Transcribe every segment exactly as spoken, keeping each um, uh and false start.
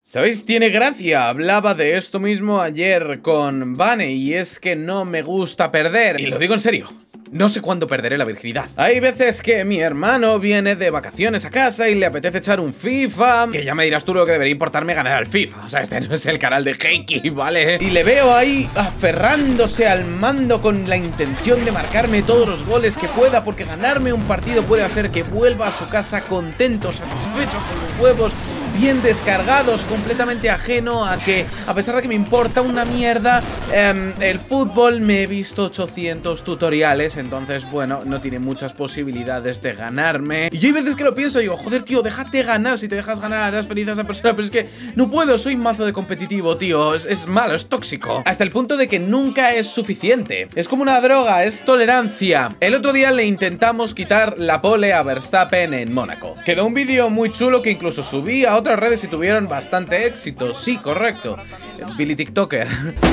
¿Sabéis? Tiene gracia. Hablaba de esto mismo ayer con Vane y es que no me gusta perder. Y lo digo en serio. No sé cuándo perderé la virginidad. Hay veces que mi hermano viene de vacaciones a casa y le apetece echar un FIFA, que ya me dirás tú lo que debería importarme ganar al FIFA. O sea, este no es el canal de Heiki, ¿vale? Y le veo ahí aferrándose al mando con la intención de marcarme todos los goles que pueda, porque ganarme un partido puede hacer que vuelva a su casa contento, satisfecho, con los huevos bien descargados, completamente ajeno a que, a pesar de que me importa una mierda eh, el fútbol, me he visto ochocientos tutoriales. Entonces, bueno, no tiene muchas posibilidades de ganarme. Y yo hay veces que lo pienso y digo, joder, tío, déjate ganar. Si te dejas ganar, harás feliz a esa persona. Pero es que no puedo, soy mazo de competitivo, tío. Es, es malo, es tóxico. Hasta el punto de que nunca es suficiente. Es como una droga, es tolerancia. El otro día le intentamos quitar la pole a Verstappen en Mónaco. Quedó un vídeo muy chulo que incluso subí a otras redes y tuvieron bastante éxito. Sí, correcto. Billy TikToker.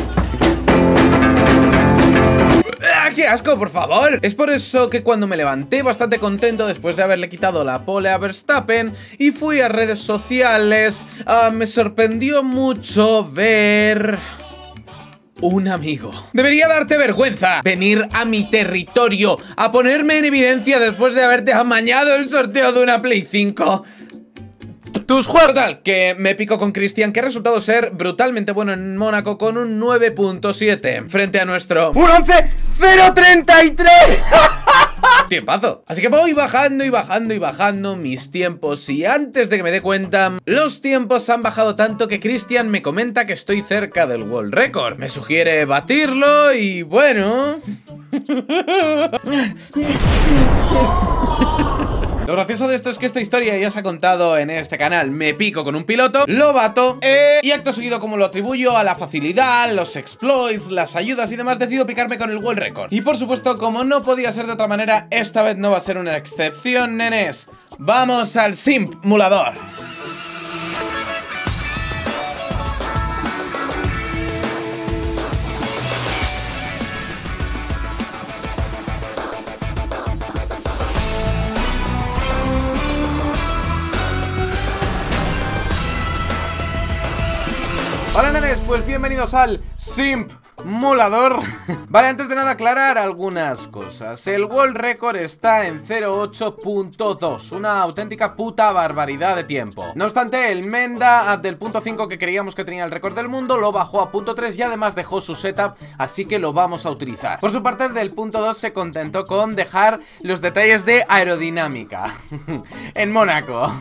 ¡Qué asco, por favor! Es por eso que cuando me levanté bastante contento después de haberle quitado la pole a Verstappen y fui a redes sociales, uh, me sorprendió mucho ver... un amigo. Debería darte vergüenza venir a mi territorio a ponerme en evidencia después de haberte amañado el sorteo de una Play cinco. Tus juegos, tal, que me pico con Cristian, que ha resultado ser brutalmente bueno en Mónaco con un nueve punto siete frente a nuestro un once cero treinta y tres. Tiempazo. Así que voy bajando y bajando y bajando mis tiempos y antes de que me dé cuenta, los tiempos han bajado tanto que Cristian me comenta que estoy cerca del World Record. Me sugiere batirlo y bueno... Lo gracioso de esto es que esta historia ya se ha contado en este canal. Me pico con un piloto, lo bato eh, y acto seguido, como lo atribuyo a la facilidad, los exploits, las ayudas y demás, decido picarme con el World Record. Y por supuesto, como no podía ser de otra manera, esta vez no va a ser una excepción, nenes. Vamos al simulador. Hola nenes, pues bienvenidos al simulador. Vale, antes de nada aclarar algunas cosas. El World Record está en cero ocho punto dos, una auténtica puta barbaridad de tiempo. No obstante, el Menda del punto cinco que creíamos que tenía el récord del mundo lo bajó a punto tres y además dejó su setup, así que lo vamos a utilizar. Por su parte, el del punto dos se contentó con dejar los detalles de aerodinámica en Mónaco.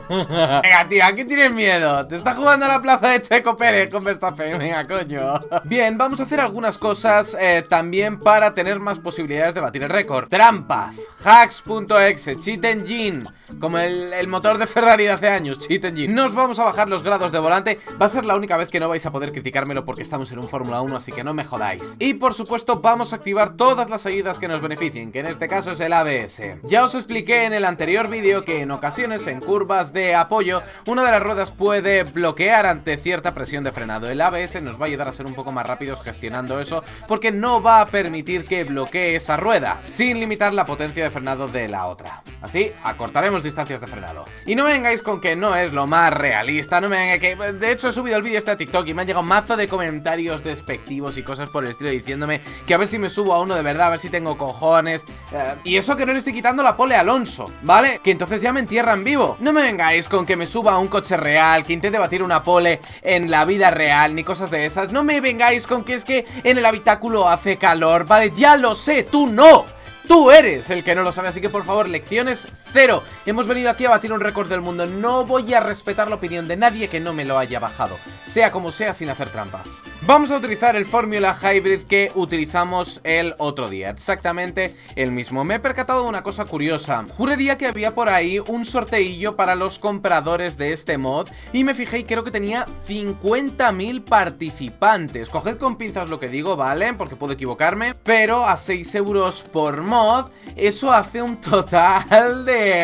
Venga, tío, ¿a qué tienes miedo? Te está jugando a la plaza de Checo Pérez con Verstappen, venga, coño. Bien, vamos a hacer algunas cosas eh, también para tener más posibilidades de batir el récord. Trampas, hacks punto exe, cheat engine, como el, el motor de Ferrari de hace años, cheat engine. Nos vamos a bajar los grados de volante. Va a ser la única vez que no vais a poder criticármelo porque estamos en un Fórmula uno, así que no me jodáis. Y por supuesto vamos a activar todas las ayudas que nos beneficien, que en este caso es el A B S. Ya os expliqué en el anterior vídeo que en ocasiones en curvas de apoyo una de las ruedas puede bloquear ante cierta presión de frenado. El A B S nos va a ayudar a ser un poco más rápidos gestionando eso, porque no va a permitir que bloquee esa rueda sin limitar la potencia de frenado de la otra. Así acortaremos distancias de frenado. Y no me vengáis con que no es lo más realista, no me vengáis que... De hecho he subido el vídeo este a TikTok y me han llegado un mazo de comentarios despectivos y cosas por el estilo diciéndome que a ver si me subo a uno de verdad, a ver si tengo cojones, eh, y eso que no le estoy quitando la pole a Alonso, ¿vale? Que entonces ya me entierran vivo. No me vengáis con que me suba a un coche real, que intente batir una pole en la vida real, ni cosas de esas. No me vengáis con que es que en el habitáculo hace calor, ¿vale? Ya lo sé, tú no. Tú eres el que no lo sabe, así que por favor, lecciones cero. Hemos venido aquí a batir un récord del mundo. No voy a respetar la opinión de nadie que no me lo haya bajado, sea como sea, sin hacer trampas. Vamos a utilizar el Formula Hybrid que utilizamos el otro día, exactamente el mismo. Me he percatado de una cosa curiosa. Juraría que había por ahí un sorteillo para los compradores de este mod y me fijé y creo que tenía cincuenta mil participantes. Coged con pinzas lo que digo, ¿vale? Porque puedo equivocarme, pero a seis euros por mod, eso hace un total de...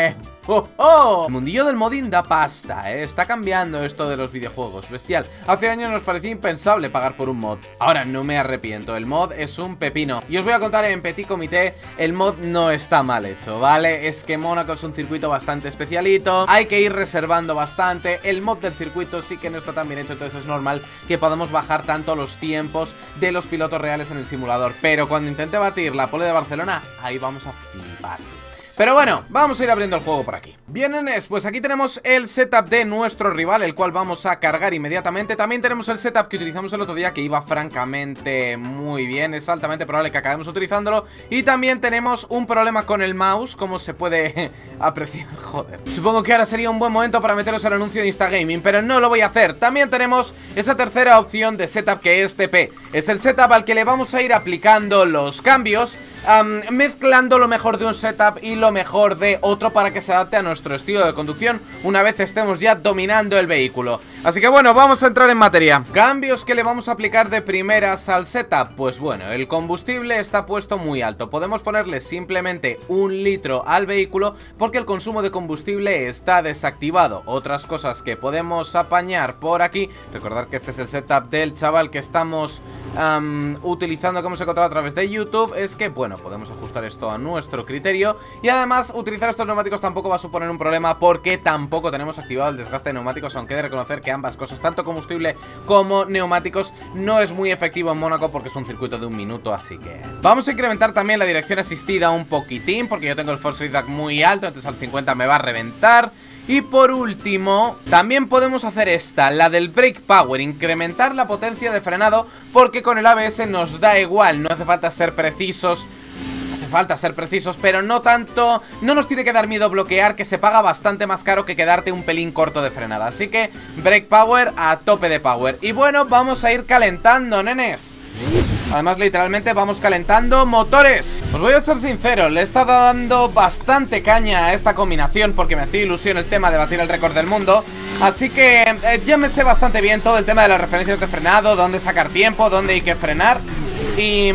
¡Oh, oh! El mundillo del modding da pasta, ¿eh? Está cambiando esto de los videojuegos, bestial. Hace años nos parecía impensable pagar por un mod. Ahora no me arrepiento, el mod es un pepino. Y os voy a contar en petit comité, el mod no está mal hecho, ¿vale? Es que Mónaco es un circuito bastante especialito, hay que ir reservando bastante. El mod del circuito sí que no está tan bien hecho, entonces es normal que podamos bajar tanto los tiempos de los pilotos reales en el simulador. Pero cuando intente batir la pole de Barcelona, ahí vamos a flipar. Pero bueno, vamos a ir abriendo el juego por aquí. Bien, nenes, pues aquí tenemos el setup de nuestro rival, el cual vamos a cargar inmediatamente. También tenemos el setup que utilizamos el otro día, que iba francamente muy bien. Es altamente probable que acabemos utilizándolo. Y también tenemos un problema con el mouse, como se puede apreciar. Joder. Supongo que ahora sería un buen momento para meteros el anuncio de Instagaming, pero no lo voy a hacer. También tenemos esa tercera opción de setup, que es T P. Es el setup al que le vamos a ir aplicando los cambios, um, mezclando lo mejor de un setup y lo lo mejor de otro para que se adapte a nuestro estilo de conducción una vez estemos ya dominando el vehículo. Así que bueno, vamos a entrar en materia. Cambios que le vamos a aplicar de primeras al setup. Pues bueno, el combustible está puesto muy alto. Podemos ponerle simplemente un litro al vehículo porque el consumo de combustible está desactivado. Otras cosas que podemos apañar por aquí. Recordad que este es el setup del chaval que estamos um, utilizando, que hemos encontrado a través de YouTube. Es que bueno, podemos ajustar esto a nuestro criterio. Y además, utilizar estos neumáticos tampoco va a suponer un problema porque tampoco tenemos activado el desgaste de neumáticos, aunque he de reconocer que ambas cosas, tanto combustible como neumáticos, no es muy efectivo en Mónaco porque es un circuito de un minuto, así que... Vamos a incrementar también la dirección asistida un poquitín porque yo tengo el force feedback muy alto, entonces al cincuenta me va a reventar. Y por último, también podemos hacer esta, la del brake power, incrementar la potencia de frenado porque con el A B S nos da igual, no hace falta ser precisos. Falta ser precisos, pero no tanto. No nos tiene que dar miedo bloquear, que se paga bastante más caro que quedarte un pelín corto de frenada. Así que brake power a tope de power. Y bueno, vamos a ir calentando, nenes. Además, literalmente vamos calentando motores. Os voy a ser sincero, le he estado dando bastante caña a esta combinación porque me hacía ilusión el tema de batir el récord del mundo. Así que eh, ya me sé bastante bien todo el tema de las referencias de frenado, dónde sacar tiempo, dónde hay que frenar. Y...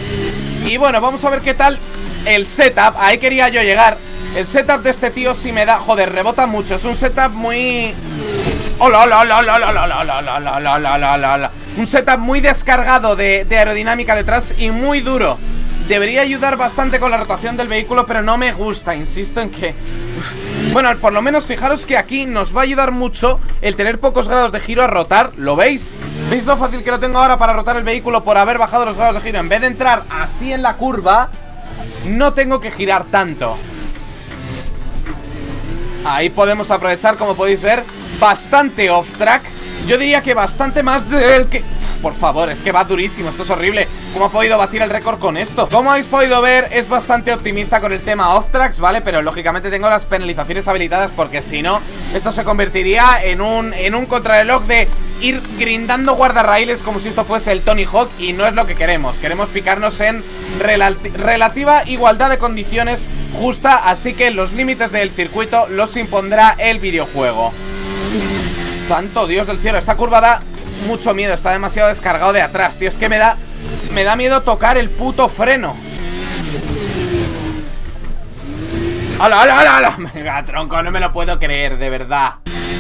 Y bueno, vamos a ver qué tal el setup. Ahí quería yo llegar. El setup de este tío sí me da... Joder, rebota mucho. Es un setup muy... ¡Hola, hola, hola, hola, hola, hola, hola, hola, hola, hola, hola, hola, hola! Un setup muy descargado de, de aerodinámica detrás y muy duro. Debería ayudar bastante con la rotación del vehículo, pero no me gusta. Insisto en que... Bueno, por lo menos fijaros que aquí nos va a ayudar mucho el tener pocos grados de giro a rotar. ¿Lo veis? ¿Veis lo fácil que lo tengo ahora para rotar el vehículo por haber bajado los grados de giro? En vez de entrar así en la curva, no tengo que girar tanto. Ahí podemos aprovechar, como podéis ver, bastante off-track. Yo diría que bastante más del que... Por favor, es que va durísimo, esto es horrible. ¿Cómo ha podido batir el récord con esto? Como habéis podido ver, es bastante optimista con el tema off-tracks, ¿vale? Pero lógicamente tengo las penalizaciones habilitadas porque si no, esto se convertiría en un, en un contrarreloj de ir grindando guardarraíles como si esto fuese el Tony Hawk y no es lo que queremos. Queremos picarnos en relati- relativa igualdad de condiciones justa, así que los límites del circuito los impondrá el videojuego. Santo Dios del cielo, esta curva da mucho miedo, está demasiado descargado de atrás, tío. Es que me da, me da miedo tocar el puto freno. ¡Hala, hala, hala, hala! Venga, tronco, no me lo puedo creer, de verdad.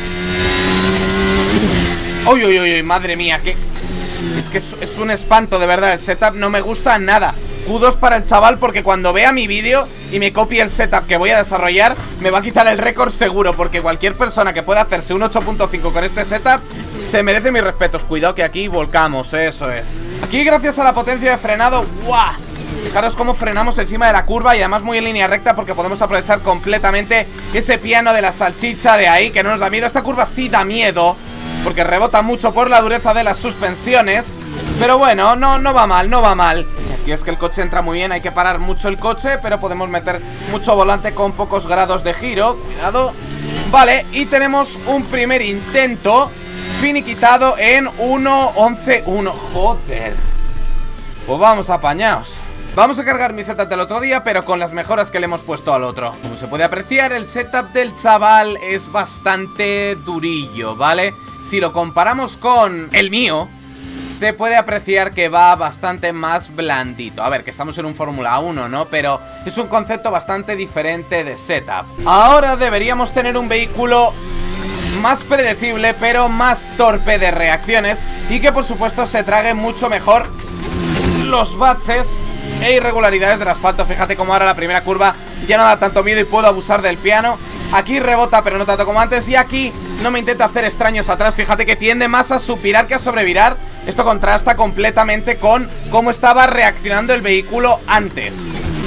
¡Uy, uy, uy, uy! Madre mía, que... Es que es, es un espanto, de verdad. El setup no me gusta nada. Kudos para el chaval porque cuando vea mi vídeo y me copie el setup que voy a desarrollar, me va a quitar el récord seguro, porque cualquier persona que pueda hacerse un ocho punto cinco con este setup se merece mis respetos. Cuidado que aquí volcamos, eso es. Aquí gracias a la potencia de frenado, ¡guau! Fijaros cómo frenamos encima de la curva y además muy en línea recta porque podemos aprovechar completamente ese piano de la salchicha de ahí que no nos da miedo. Esta curva sí da miedo porque rebota mucho por la dureza de las suspensiones. Pero bueno, no, no va mal, no va mal. Aquí es que el coche entra muy bien, hay que parar mucho el coche, pero podemos meter mucho volante con pocos grados de giro. Cuidado. Vale, y tenemos un primer intento finiquitado en uno once uno. Joder. Pues vamos apañados. Vamos a cargar mi setup del otro día, pero con las mejoras que le hemos puesto al otro. Como se puede apreciar, el setup del chaval es bastante durillo, ¿vale? Si lo comparamos con el mío, se puede apreciar que va bastante más blandito. A ver, que estamos en un Fórmula uno, ¿no? Pero es un concepto bastante diferente de setup. Ahora deberíamos tener un vehículo más predecible, pero más torpe de reacciones, y que por supuesto se trague mucho mejor los baches e irregularidades del asfalto. Fíjate cómo ahora la primera curva ya no da tanto miedo y puedo abusar del piano. Aquí rebota pero no tanto como antes, y aquí no me intenta hacer extraños atrás. Fíjate que tiende más a supirar que a sobrevirar. Esto contrasta completamente con cómo estaba reaccionando el vehículo antes.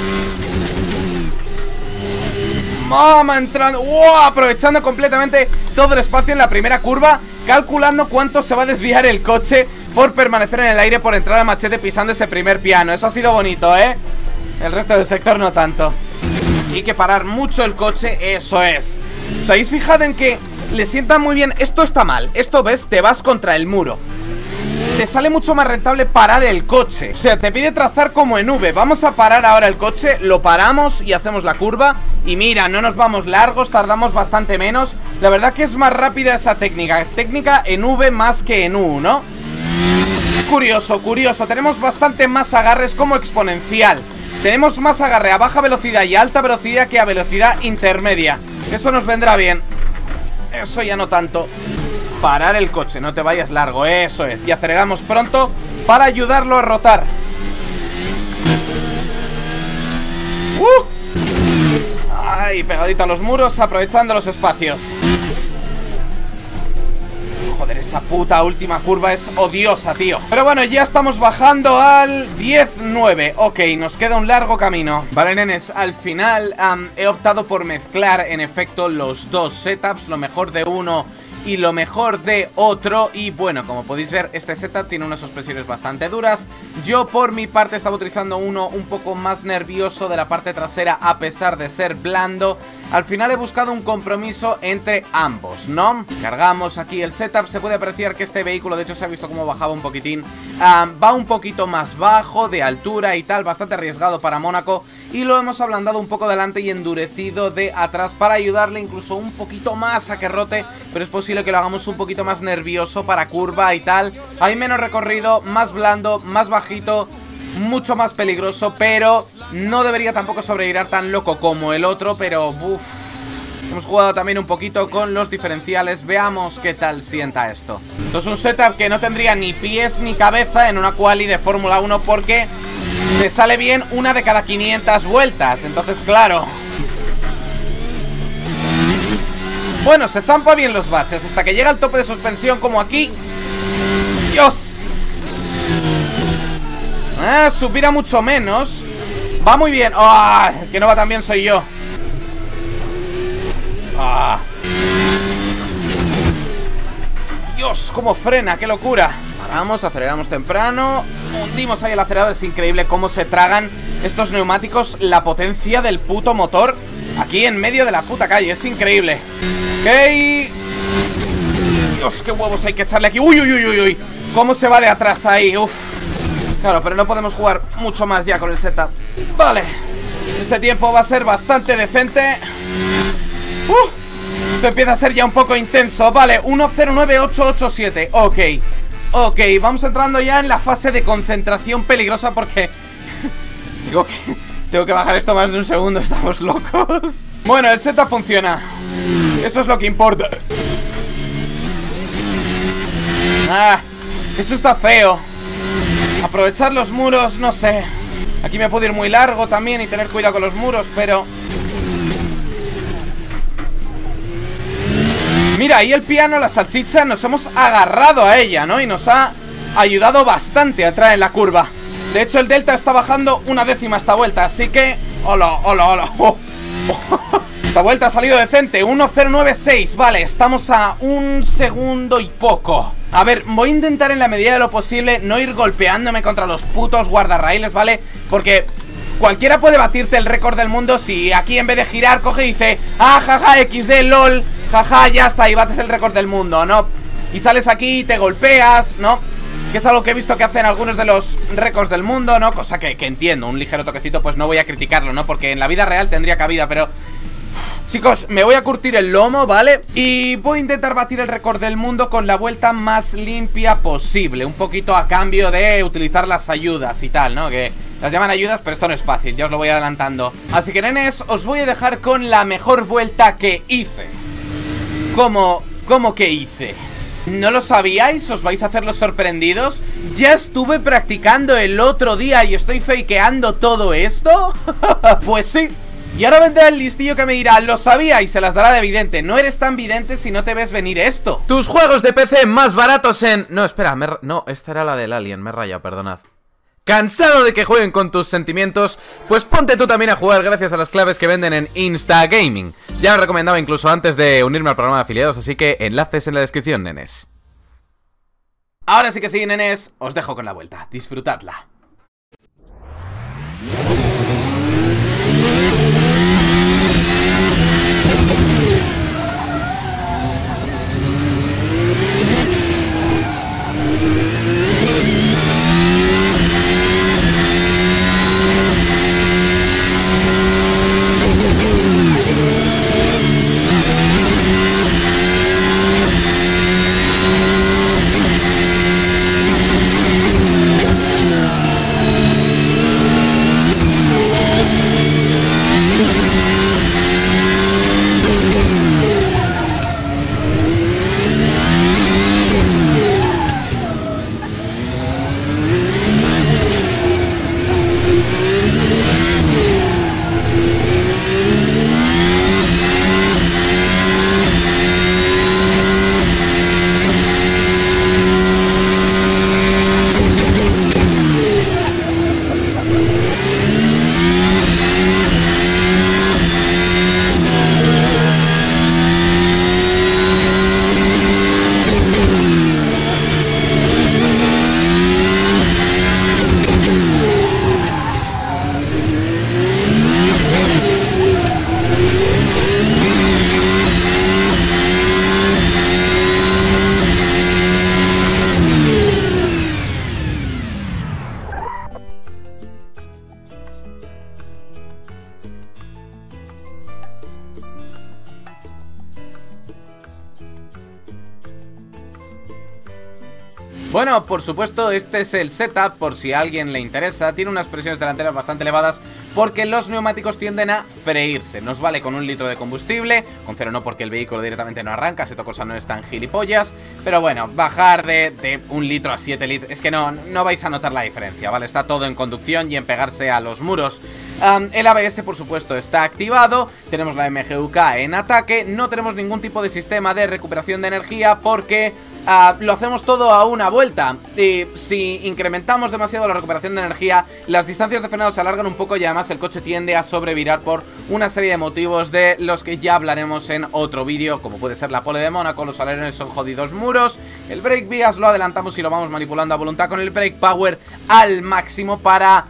Mamá, entrando, ¡wow! Aprovechando completamente todo el espacio en la primera curva, calculando cuánto se va a desviar el coche por permanecer en el aire, por entrar a machete pisando ese primer piano. Eso ha sido bonito, ¿eh? El resto del sector no tanto. Y que parar mucho el coche, eso es. ¿Os habéis fijado en que le sienta muy bien? Esto está mal, esto ves, te vas contra el muro. Te sale mucho más rentable parar el coche. O sea, te pide trazar como en V. Vamos a parar ahora el coche, lo paramos y hacemos la curva. Y mira, no nos vamos largos, tardamos bastante menos. La verdad que es más rápida esa técnica. Técnica en V más que en U, ¿no? Curioso, curioso. Tenemos bastante más agarres como exponencial. Tenemos más agarre a baja velocidad y a alta velocidad que a velocidad intermedia. Eso nos vendrá bien. Eso ya no tanto. Parar el coche, no te vayas largo, eso es. Y aceleramos pronto para ayudarlo a rotar. ¡Uh! Ay, pegadito a los muros, aprovechando los espacios. Joder, esa puta última curva es odiosa, tío. Pero bueno, ya estamos bajando al diez nueve. Ok, nos queda un largo camino. Vale, nenes, al final um, he optado por mezclar en efecto los dos setups, lo mejor de uno y lo mejor de otro. Y bueno, como podéis ver, este setup tiene unas suspensiones bastante duras. Yo por mi parte estaba utilizando uno un poco más nervioso de la parte trasera, a pesar de ser blando. Al final he buscado un compromiso entre ambos, ¿no? Cargamos aquí el setup. Se puede apreciar que este vehículo, de hecho se ha visto cómo bajaba un poquitín, um, va un poquito más bajo de altura y tal, bastante arriesgado para Mónaco. Y lo hemos ablandado un poco delante y endurecido de atrás para ayudarle incluso un poquito más a que rote. Pero es posible que lo hagamos un poquito más nervioso para curva y tal. Hay menos recorrido, más blando, más bajito, mucho más peligroso, pero no debería tampoco sobrevirar tan loco como el otro. Pero uff, hemos jugado también un poquito con los diferenciales. Veamos qué tal sienta esto. Esto es un setup que no tendría ni pies ni cabeza en una quali de Fórmula uno, porque te sale bien una de cada quinientas vueltas. Entonces, claro, bueno, se zampa bien los baches hasta que llega al tope de suspensión, como aquí. ¡Dios! Ah, suspira mucho menos. Va muy bien. ¡Ah! El que no va tan bien soy yo. ¡Ah! ¡Dios! ¡Cómo frena! ¡Qué locura! Paramos, aceleramos temprano. Hundimos ahí el acelerador. Es increíble cómo se tragan estos neumáticos la potencia del puto motor aquí en medio de la puta calle. Es increíble. Ok. Dios, qué huevos hay que echarle aquí. Uy, uy, uy, uy, uy. Cómo se va de atrás ahí. Uf. Claro, pero no podemos jugar mucho más ya con el setup. Vale. Este tiempo va a ser bastante decente. Uh. Esto empieza a ser ya un poco intenso. Vale, uno cero nueve ocho ocho siete. Ok. Ok, vamos entrando ya en la fase de concentración peligrosa, porque Tengo que, tengo que bajar esto más de un segundo. Estamos locos. Bueno, el setup funciona. Eso es lo que importa. Ah, eso está feo. Aprovechar los muros, no sé. Aquí me puedo ir muy largo también y tener cuidado con los muros, pero... Mira, ahí el piano, la salchicha, nos hemos agarrado a ella, ¿no? Y nos ha ayudado bastante a entrar en la curva. De hecho, el delta está bajando una décima esta vuelta, así que... ¡Hola, hola, hola! Oh, oh. Esta vuelta ha salido decente, uno cero nueve seis. Vale, estamos a un segundo y poco. A ver, voy a intentar en la medida de lo posible no ir golpeándome contra los putos guardarraíles, ¿vale? Porque cualquiera puede batirte el récord del mundo si aquí en vez de girar coge y dice: ¡ah, jaja, equis de, lol! Jaja, ya está, y bates el récord del mundo, ¿no? Y sales aquí y te golpeas, ¿no? Que es algo que he visto que hacen algunos de los récords del mundo, ¿no? Cosa que, que entiendo, un ligero toquecito pues no voy a criticarlo, ¿no? Porque en la vida real tendría cabida, pero... Chicos, me voy a curtir el lomo, ¿vale? Y voy a intentar batir el récord del mundo con la vuelta más limpia posible. Un poquito a cambio de utilizar las ayudas y tal, ¿no? Que las llaman ayudas, pero esto no es fácil, ya os lo voy adelantando. Así que, nenes, os voy a dejar con la mejor vuelta que hice. ¿Cómo? ¿Cómo que hice? ¿No lo sabíais? ¿Os vais a hacer los sorprendidos? Ya estuve practicando el otro día y estoy fakeando todo esto. Pues sí. Y ahora vendrá el listillo que me dirá, lo sabía, y se las dará de vidente. No eres tan vidente si no te ves venir esto. Tus juegos de P C más baratos en... No, espera, me... no, esta era la del Alien, me he rayado, perdonad. ¿Cansado de que jueguen con tus sentimientos? Pues ponte tú también a jugar gracias a las claves que venden en Instagaming. Ya lo recomendaba incluso antes de unirme al programa de afiliados, así que enlaces en la descripción, nenes. Ahora sí que sí, nenes, os dejo con la vuelta, disfrutadla. Bueno, por supuesto, este es el setup, por si a alguien le interesa. Tiene unas presiones delanteras bastante elevadas porque los neumáticos tienden a freírse. Nos vale con un litro de combustible, con cero no porque el vehículo directamente no arranca, esta cosa no es tan gilipollas. Pero bueno, bajar de, de un litro a siete litros, es que no, no vais a notar la diferencia, ¿vale? Está todo en conducción y en pegarse a los muros. um, El A B S, por supuesto, está activado. Tenemos la M G U K en ataque. No tenemos ningún tipo de sistema de recuperación de energía porque... Uh, lo hacemos todo a una vuelta. Y si incrementamos demasiado la recuperación de energía, las distancias de frenado se alargan un poco y además el coche tiende a sobrevirar por una serie de motivos de los que ya hablaremos en otro vídeo, como puede ser la pole de Mónaco, los alerones son jodidos muros, el brake bias lo adelantamos y lo vamos manipulando a voluntad con el brake power al máximo para...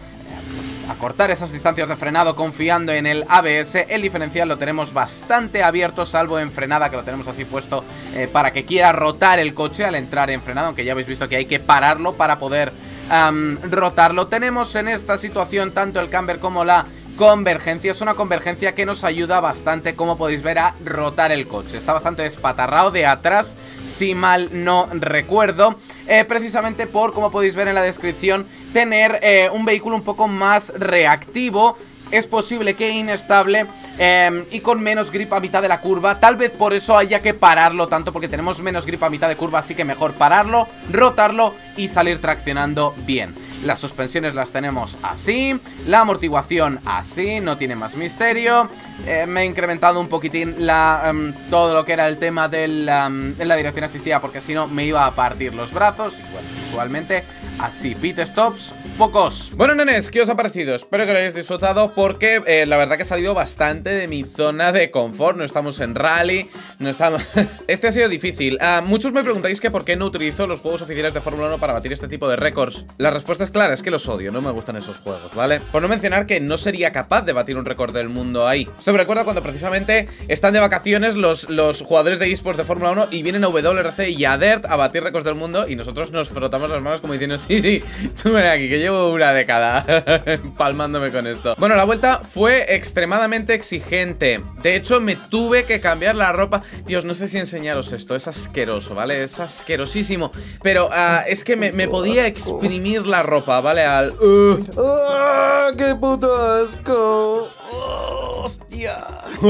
acortar esas distancias de frenado confiando en el A B S. El diferencial lo tenemos bastante abierto, salvo en frenada, que lo tenemos así puesto eh, para que quiera rotar el coche al entrar en frenado, aunque ya habéis visto que hay que pararlo para poder um, rotarlo. Tenemos en esta situación tanto el camber como la convergencia. Es una convergencia que nos ayuda bastante, como podéis ver, a rotar el coche. Está bastante despatarrado de atrás, si mal no recuerdo, eh, precisamente por, como podéis ver en la descripción, tener eh, un vehículo un poco más reactivo. Es posible que inestable eh, y con menos grip a mitad de la curva. Tal vez por eso haya que pararlo tanto, porque tenemos menos grip a mitad de curva. Así que mejor pararlo, rotarlo y salir traccionando bien. Las suspensiones las tenemos así, la amortiguación así, no tiene más misterio. eh, Me he incrementado un poquitín la, um, todo lo que era el tema del, um, de la dirección asistida, porque si no me iba a partir los brazos. Y bueno, visualmente así, pit stops pocos. Bueno, nenes, ¿qué os ha parecido? Espero que lo hayáis disfrutado, porque eh, la verdad que he salido bastante de mi zona de confort. No estamos en rally, no estamos... Este ha sido difícil. uh, Muchos me preguntáis que por qué no utilizo los juegos oficiales de Fórmula uno para batir este tipo de récords. La respuesta es cosas claras, es que los odio, no me gustan esos juegos, ¿vale? Por no mencionar que no sería capaz de batir un récord del mundo ahí. Esto me recuerda cuando precisamente están de vacaciones los, los jugadores de eSports de Fórmula uno y vienen a W R C y a Dirt a batir récords del mundo y nosotros nos frotamos las manos como diciendo, sí, sí, tú ven aquí, que llevo una década palmándome con esto. Bueno, la vuelta fue extremadamente exigente. De hecho, me tuve que cambiar la ropa. Dios, no sé si enseñaros esto, es asqueroso, ¿vale? Es asquerosísimo. Pero uh, es que me, me podía exprimir la ropa, ¿vale? Al... Uh. ¡Oh, qué puto asco! Oh, ¡hostia!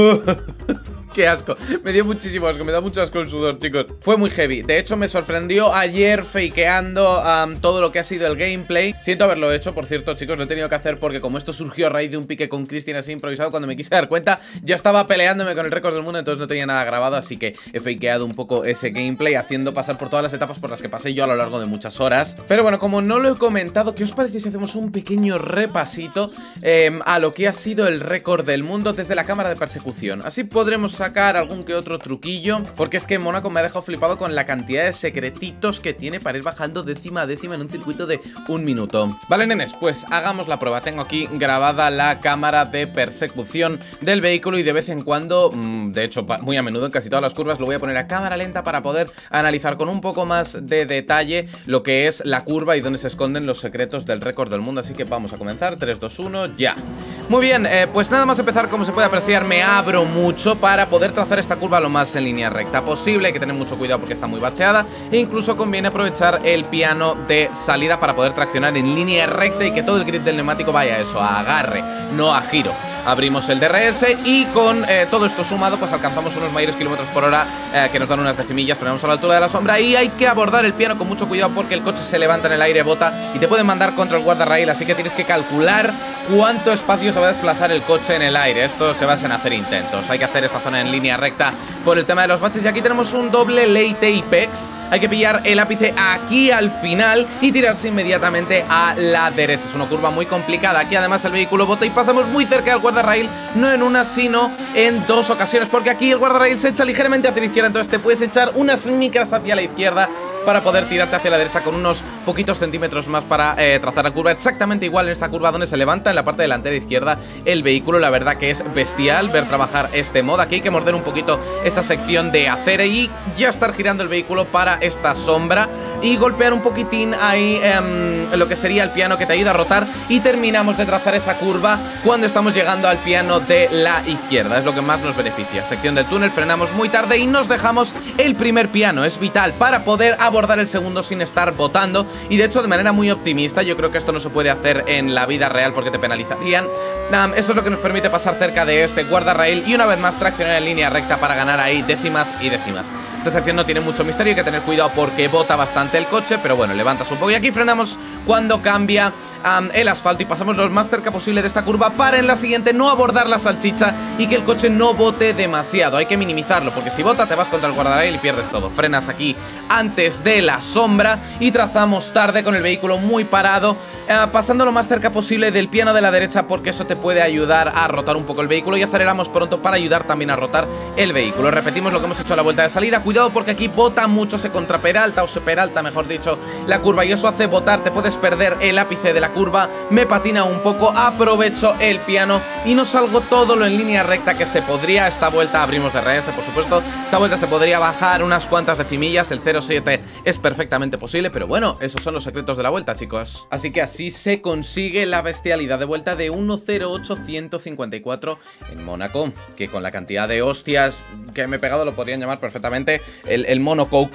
Qué asco, me dio muchísimo asco, me da mucho asco el sudor, chicos. Fue muy heavy, de hecho me sorprendió ayer fakeando um, todo lo que ha sido el gameplay. Siento haberlo hecho, por cierto, chicos, lo he tenido que hacer porque como esto surgió a raíz de un pique con Cristian así improvisado, cuando me quise dar cuenta ya estaba peleándome con el récord del mundo, entonces no tenía nada grabado, así que he fakeado un poco ese gameplay, haciendo pasar por todas las etapas por las que pasé yo a lo largo de muchas horas. Pero bueno, como no lo he comentado, ¿qué os parece si hacemos un pequeño repasito eh, a lo que ha sido el récord del mundo desde la cámara de persecución? Así podremos sacar algún que otro truquillo, porque es que Mónaco me ha dejado flipado con la cantidad de secretitos que tiene para ir bajando décima a décima en un circuito de un minuto. Vale, nenes, pues hagamos la prueba. Tengo aquí grabada la cámara de persecución del vehículo y de vez en cuando, mmm, de hecho muy a menudo en casi todas las curvas, lo voy a poner a cámara lenta para poder analizar con un poco más de detalle lo que es la curva y dónde se esconden los secretos del récord del mundo. Así que vamos a comenzar, tres, dos, uno, ya. Muy bien, eh, pues nada más empezar, como se puede apreciar, me abro mucho para poder trazar esta curva lo más en línea recta posible. Hay que tener mucho cuidado porque está muy bacheada e incluso conviene aprovechar el piano de salida para poder traccionar en línea recta y que todo el grip del neumático vaya a eso, a agarre, no a giro. Abrimos el D R S y con eh, todo esto sumado pues alcanzamos unos mayores kilómetros por hora eh, que nos dan unas decimillas, frenamos a la altura de la sombra y hay que abordar el piano con mucho cuidado porque el coche se levanta en el aire, bota y te pueden mandar contra el guardarraíl, así que tienes que calcular cuánto espacio se va a desplazar el coche en el aire. Esto se basa en hacer intentos, hay que hacer esta zona en línea recta por el tema de los baches y aquí tenemos un doble Leyte Apex. Hay que pillar el ápice aquí al final y tirarse inmediatamente a la derecha. Es una curva muy complicada. Aquí además el vehículo bota y pasamos muy cerca del guardarraíl, no en una sino en dos ocasiones, porque aquí el guardarraíl se echa ligeramente hacia la izquierda, entonces te puedes echar unas micras hacia la izquierda para poder tirarte hacia la derecha con unos poquitos centímetros más para eh, trazar la curva. Exactamente igual en esta curva donde se levanta en la parte delantera izquierda el vehículo. La verdad que es bestial ver trabajar este mod. Aquí hay que morder un poquito esa sección de acera y ya estar girando el vehículo para esta sombra y golpear un poquitín ahí eh, lo que sería el piano que te ayuda a rotar y terminamos de trazar esa curva cuando estamos llegando al piano de la izquierda. Es lo que más nos beneficia. Sección del túnel, frenamos muy tarde y nos dejamos el primer piano. Es vital para poder abordar el segundo sin estar botando y de hecho de manera muy optimista. Yo creo que esto no se puede hacer en la vida real porque te penalizarían. Um, eso es lo que nos permite pasar cerca de este guardarraíl y una vez más traccionar en línea recta para ganar ahí décimas y décimas. Esta sección no tiene mucho misterio, hay que tener cuidado porque bota bastante el coche, pero bueno, levantas un poco y aquí frenamos cuando cambia um, el asfalto y pasamos lo más cerca posible de esta curva para en la siguiente no abordar la salchicha y que el coche no bote demasiado. Hay que minimizarlo porque si bota te vas contra el guardarraíl y pierdes todo. Frenas aquí antes de la sombra y trazamos tarde con el vehículo muy parado, uh, pasando lo más cerca posible del piano de la derecha porque eso te puede ayudar a rotar un poco el vehículo y aceleramos pronto para ayudar también a rotar el vehículo. Repetimos lo que hemos hecho a la vuelta de salida. Cuidado porque aquí bota mucho, se contraperalta o se peralta, mejor dicho, la curva y eso hace botar, te puedes perder el ápice de la curva. Me patina un poco, aprovecho el piano y no salgo todo lo en línea recta que se podría. Esta vuelta abrimos de R S, por supuesto. Esta vuelta se podría bajar unas cuantas decimillas, el cero siete es perfectamente posible, pero bueno, esos son los secretos de la vuelta, chicos. Así que así se consigue la bestialidad de vuelta de uno cero ocho ciento cincuenta y cuatro en Mónaco, que con la cantidad de hostias que me he pegado lo podrían llamar perfectamente el, el monocoque,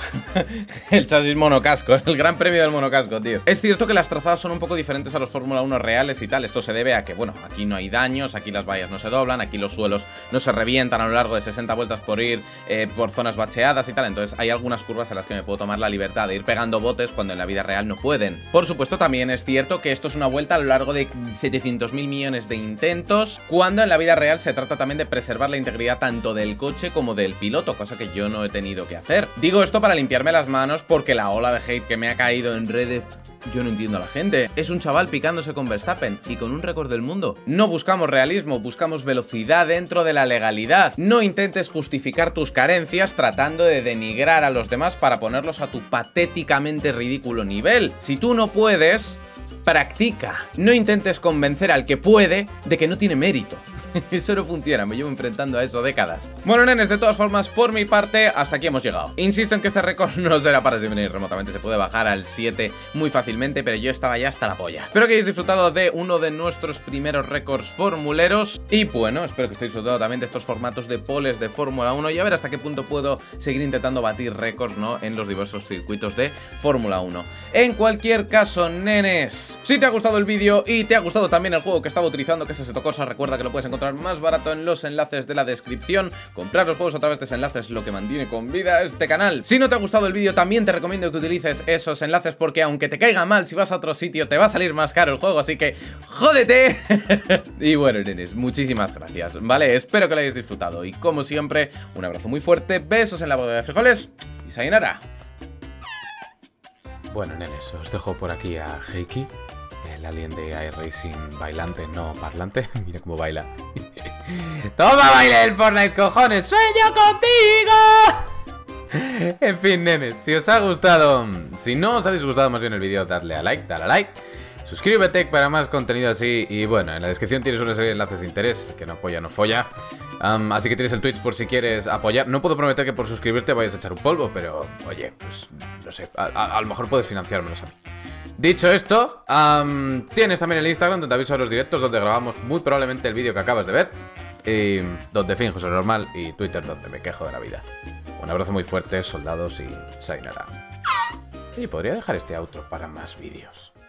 el chasis monocasco, el gran premio del monocasco, tío. Es cierto que las trazadas son un poco diferentes a los Fórmula uno reales y tal. Esto se debe a que, bueno, aquí no hay daños, aquí las vallas no se doblan, aquí los suelos no se revientan a lo largo de sesenta vueltas por ir eh, por zonas bacheadas y tal. Entonces hay algunas curvas en las que me puedo tomar la libertad de ir pegando botes cuando en la vida real no pueden. Por supuesto, también es cierto que esto es una vuelta a lo largo de setecientos mil millones de intentos, cuando en la vida real se trata también de preservar la integridad tanto del coche como del piloto, cosa que yo no he tenido que hacer. Digo esto para limpiarme las manos porque la ola de hate que me ha caído en redes, yo no entiendo a la gente. Es un chaval picándose con Verstappen y con un récord del mundo. No buscamos realismo, buscamos velocidad dentro de la legalidad. No intentes justificar tus carencias tratando de denigrar a los demás para ponerlos a tu patéticamente ridículo nivel. Si tú no puedes, practica. No intentes convencer al que puede de que no tiene mérito. Eso no funciona, me llevo enfrentando a eso décadas. Bueno, nenes, de todas formas, por mi parte, hasta aquí hemos llegado. Insisto en que este récord no será para siempre remotamente, se puede bajar al siete muy fácilmente, pero yo estaba ya hasta la polla. Espero que hayáis disfrutado de uno de nuestros primeros récords formuleros. Y bueno, espero que estéis disfrutando también de estos formatos de poles de Fórmula uno y a ver hasta qué punto puedo seguir intentando batir récords, ¿no? En los diversos circuitos de Fórmula uno. En cualquier caso, nenes, si te ha gustado el vídeo y te ha gustado también el juego que estaba utilizando, que es Assetto Corsa, recuerda que lo puedes encontrar más barato en los enlaces de la descripción. Comprar los juegos a través de ese enlace es lo que mantiene con vida este canal. Si no te ha gustado el vídeo, también te recomiendo que utilices esos enlaces, porque aunque te caiga mal, si vas a otro sitio te va a salir más caro el juego, así que ¡jódete! Y bueno, nenes, muchísimas gracias, ¿vale? Espero que lo hayáis disfrutado y como siempre, un abrazo muy fuerte, besos en la boda de frijoles y sayonara. Bueno, nenes, os dejo por aquí a Heiki, el alien de iRacing bailante, no parlante. Mira cómo baila. ¡Toma, baile el Fortnite, cojones! ¡Sueño contigo! En fin, nenes, si os ha gustado, si no os ha disgustado más bien el vídeo, dadle a like, dale a like. Suscríbete para más contenido así. Y bueno, en la descripción tienes una serie de enlaces de interés. El que no apoya no folla. um, Así que tienes el Twitch por si quieres apoyar. No puedo prometer que por suscribirte vayas a echar un polvo, pero oye, pues no sé, a, a, a lo mejor puedes financiármelos a mí. Dicho esto, um, tienes también el Instagram donde aviso a los directos, donde grabamos muy probablemente el vídeo que acabas de ver, y donde finjo ser normal, y Twitter donde me quejo de la vida. Un abrazo muy fuerte, soldados, y sayonara. Y podría dejar este outro para más vídeos.